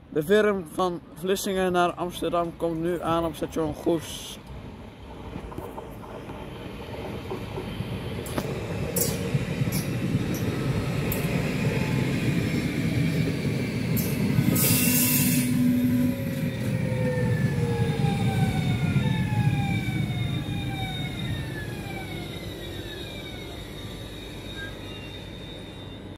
De veer van Vlissingen naar Amsterdam komt nu aan op station Goes.